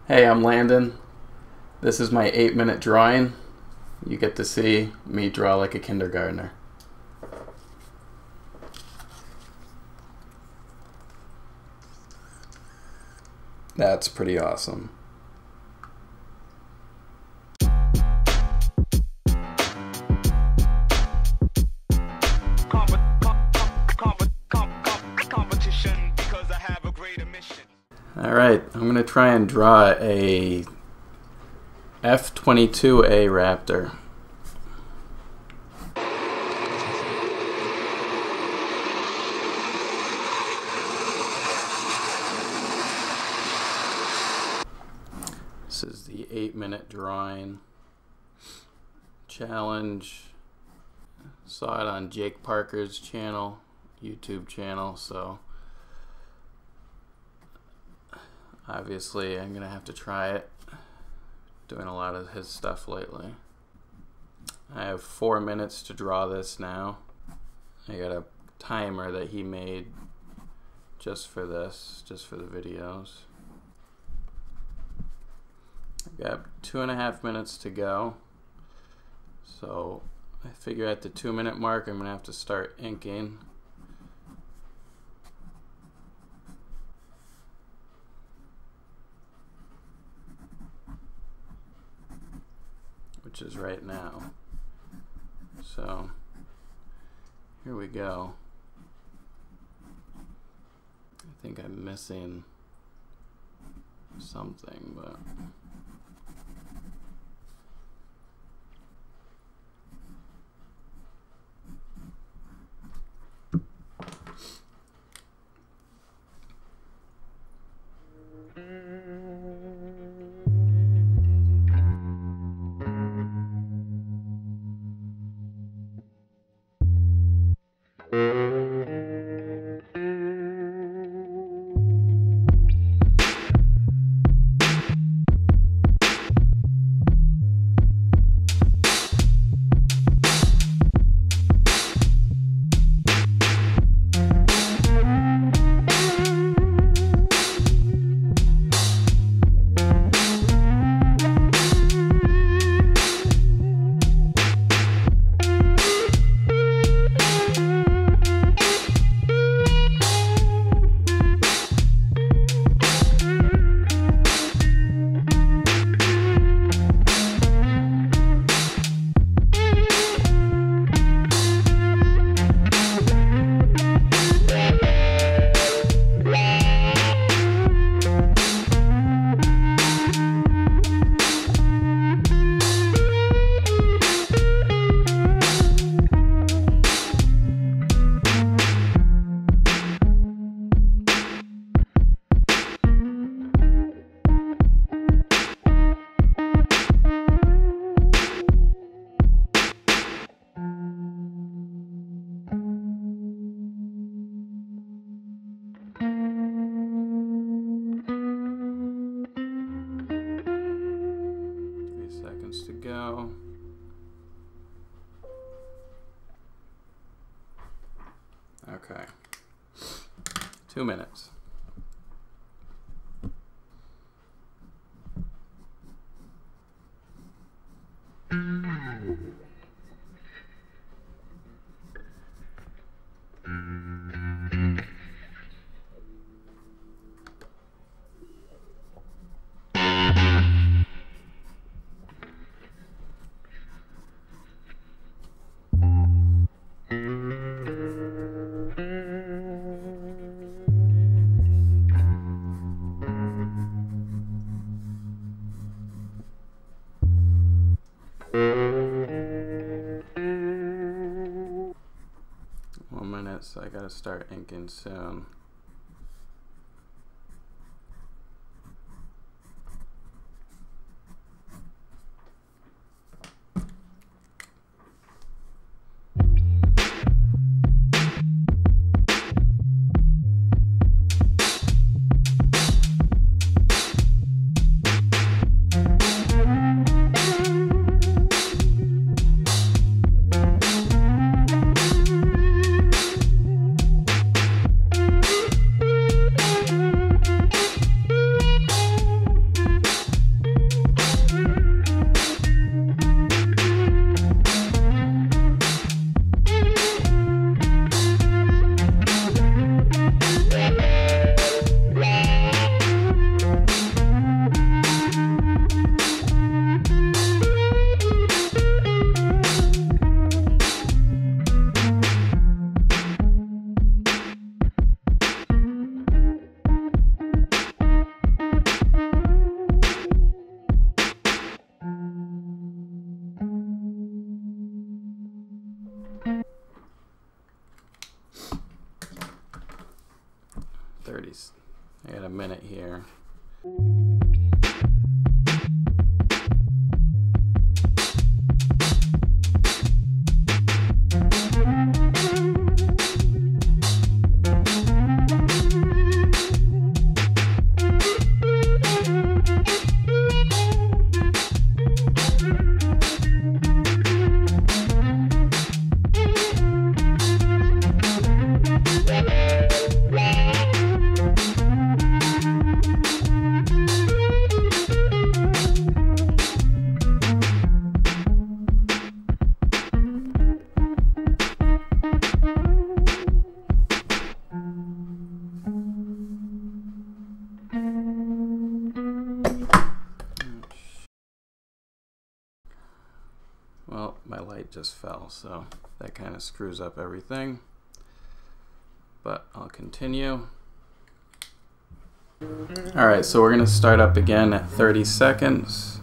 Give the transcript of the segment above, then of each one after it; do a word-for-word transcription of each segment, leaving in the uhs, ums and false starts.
Hey, I'm Landon. This is my eight minute drawing. You get to see me draw like a kindergartner. That's pretty awesome. Alright, I'm going to try and draw a F twenty-two A Raptor. This is the eight minute drawing challenge. Saw it on Jake Parker's channel, YouTube channel, so obviously I'm gonna have to try it. Doing a lot of his stuff lately. I have four minutes to draw this now. I got a timer that he made just for this, just for the videos. I've got two and a half minutes to go. So I figure at the two minute mark I'm gonna have to start inking. Which is right now. So here we go. I think I'm missing something, but to go. Okay. Two minutes. One minute, so I gotta start inking soon. here. Well, my light just fell, so that kind of screws up everything. But I'll continue. Alright, so we're going to start up again at thirty seconds.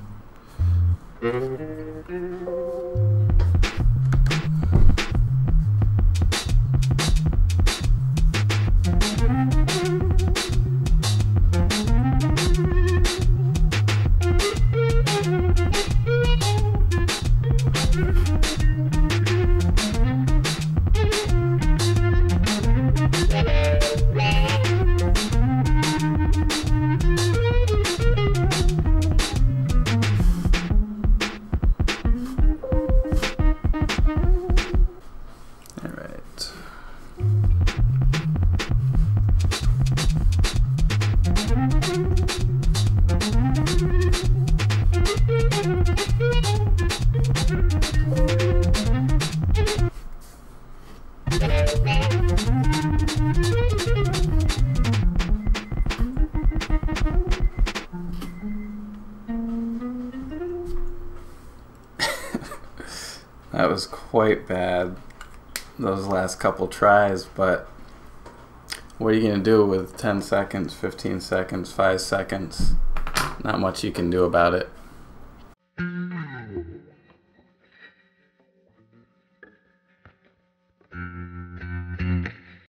That was quite bad, those last couple tries, but what are you going to do with ten seconds, fifteen seconds, five seconds? Not much you can do about it.